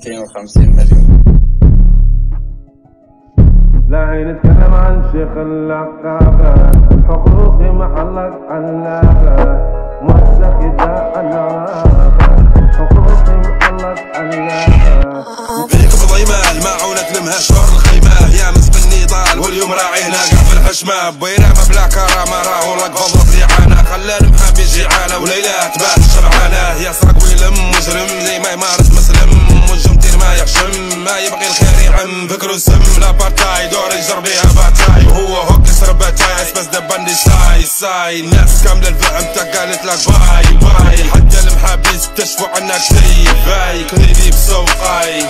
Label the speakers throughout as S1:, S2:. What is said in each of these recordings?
S1: 250 مليون.
S2: لا نتكلم عن شيخ العقابة، حقوقي معلق علابة، موسخ يداء النظافة، حقوقي معلق علابة.
S3: بيك بضيمة الماعونة تلمها شهر الخيمة، يا مس بالنضال واليوم راعي هنا قاع في الحشمة، بيرامة بلا كرامة راهو لك فضلك لعانة، خلى المحابي جيعانة وليلات بات شبعانة، يسرق ويلم مجرم زي ما يمارس مسلم، والجمتير ما يحشم ما يبغي الخير يعم، فكرو سم لابارتاي دور يجر بيها باتاي، وهو هوك يسرب باتاي بس دبندي ساي الناس كاملة الفهمتك قالت لك باي حتى المحابي استشفوا عنك شي باي كليدي بسوقاي،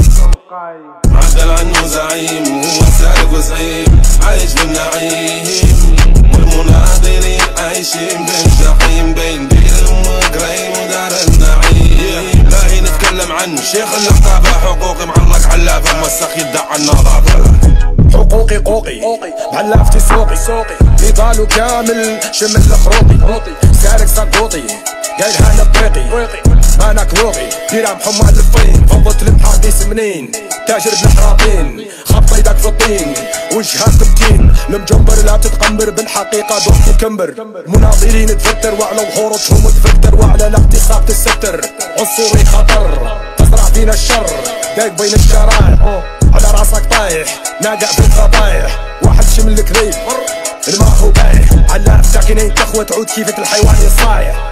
S3: عدل عنه زعيم وهو سارق وزعيم عايش بالنعيم، والمناضلين عايشين بالجحيم بين بير وقريم ودار النعيم. لا هي نتكلم عن شيخ العقابة، حقوقي معلق علافة، موسخ يدعى النظافة.
S4: حقوقي قوقي بعلافتي سوقي نضالو كامل شمل الخروقي، سارق سقوطي قايلها انا بطريقي، مانك ذوقي ديرام حمال الفين، فضت المحاقي سمنين تاجر بالحراطين، خط ايدك في الطين وجهك بتين، المجمبر لا تتقمر بالحقيقة دوق وكمبر، مناضلين تفتر وعلى ظهورتهم تفكتر، وعلى الاقتصاد تستر، عنصري خطر تزرع فينا الشر، دايق بين الشرايح على راسك طايح، ناقع في الفضايح، واحد شمل الكذيب الماء هو بايح، علاف ساكنين تخوة تعود كيفة الحيوان يصايح.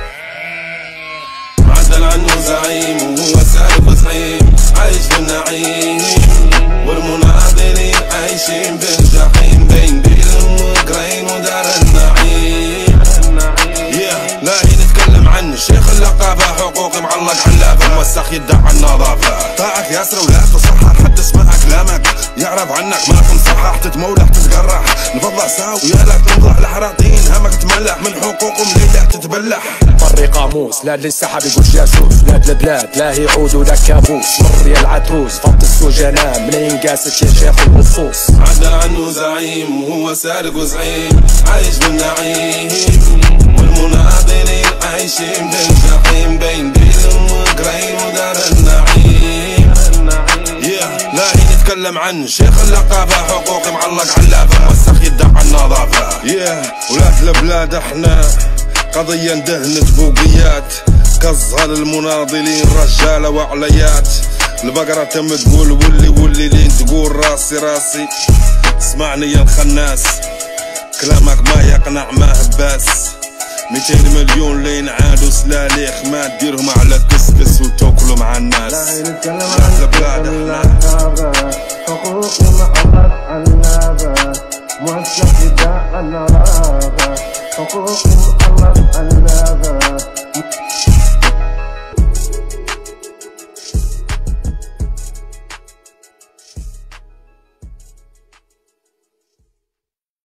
S3: عدل عنه زعيم وهو سارق وزعيم عايش بالنعيم، والمناضلين عايشين بالجحيم بين بير وقرين ودار النعيم. لا هي نتكلم عن شيخ العقابة، حقوقي معلق علافة، موسخ يدعى النظافة، طاعك ياسر ولا تصحح حد اسمع كلامك، يعرف عنك ما تنصحح، تتمولح تتقرح نفضع ساو ويالك تنضع الحراطين، همك تملح من حقوقهم ليلة تتبلح.
S4: طري قاموس لا للسحب يقول جاسوس، بلاد البلاد لا يعود ولا كابوس، مر يا العتروس فض السجناء منين قاست يا شيخ النصوص.
S3: عدل عنه زعيم وهو سارق وزعيم عايش بالنعيم، والمناضلين عايشين بالجحيم بين بير وقرين ودار النعيم. لا هي نتكلم عن شيخ العقابة، حقوقي معلق علافة، موسخ يدعى النظافة. ولاد البلاد احنا قضية اندهنت بوقيات، كالظهر المناضلين رجالة وعليات، البقرة تم تقول ولي لين تقول راسي، اسمعني يا الخناس كلامك ما يقنع ما هباس، 200 مليون لين عادوا سلاليخ ما تديرهم على كسكس وتاكلوا مع الناس.
S2: لا نتكلم عن البلاد العقابة، حقوقي معلق علابة، موسخ يداء النظافة، حقوقي معلق علابة.